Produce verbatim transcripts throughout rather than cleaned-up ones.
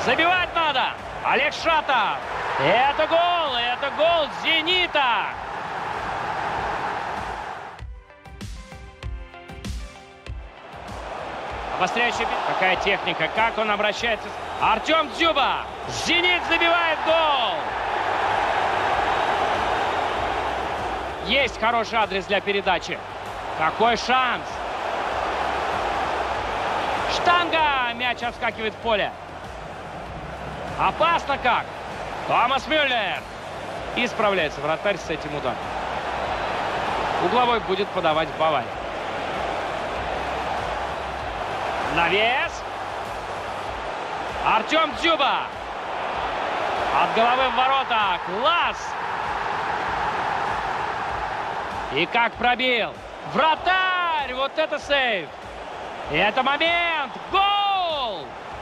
Забивать надо. Олег Шатов. Это гол, это гол «Зенита». Обостряющий. Какая техника, как он обращается. Артем Дзюба. «Зенит» забивает гол. Есть хороший адрес для передачи. Какой шанс. Штанга. Мяч отскакивает в поле. Опасно как. Томас Мюллер. И справляется вратарь с этим ударом. Угловой будет подавать в Баварии. Навес. Артем Дзюба. От головы в ворота. Класс. И как пробил. Вратарь. Вот это сейв. И это момент. Гол.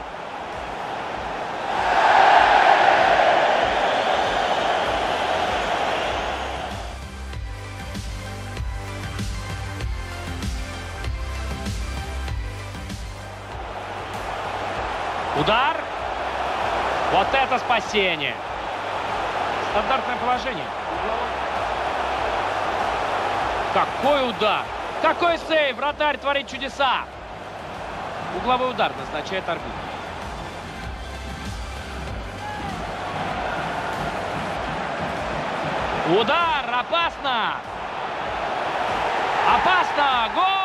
Удар. Вот это спасение. Стандартное положение. Какой удар. Какой сейв. Вратарь творит чудеса. Угловой удар назначает арбитр. Удар. Опасно. Опасно. Гол.